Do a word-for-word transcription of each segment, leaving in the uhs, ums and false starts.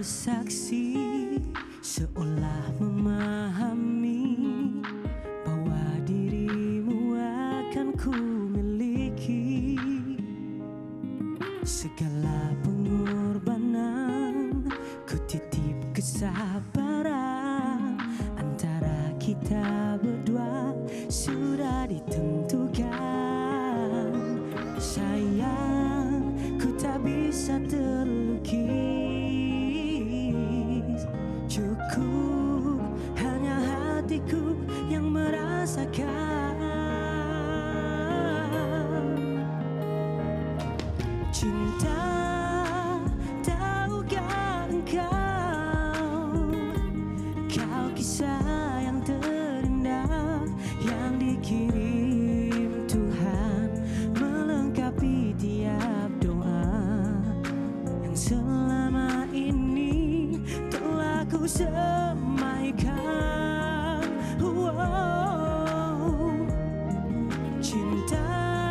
bersaksi seolah memahami bahwa dirimu akan ku miliki. Segala pengorbanan ku titip kesabaran, antara kita berdua sudah ditentukan. Sayang, ku tak bisa terlukis. Cukup hanya hatiku yang merasakan. Cinta, tahukah engkau, kau kisah yang terindah yang dikirim Tuhan, melengkapi tiap doa yang selama ini telah ku semaikan. Wow. Cinta,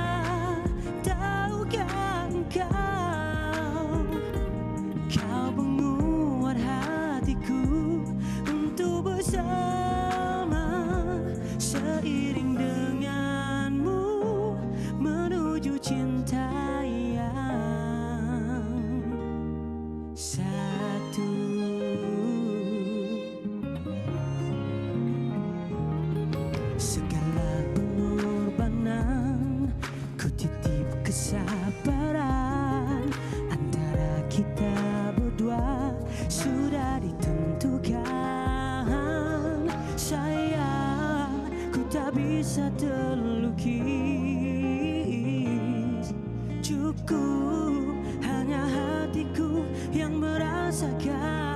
tahukah engkau, kau penguat hatiku untuk bersama, seiring denganmu menuju cinta yang satu. Segala pengorbanan ku titip kesabaran, antara kita berdua sudah ditentukan. Sayang, ku tak bisa terlukis. Cukup hanya hatiku yang merasakan.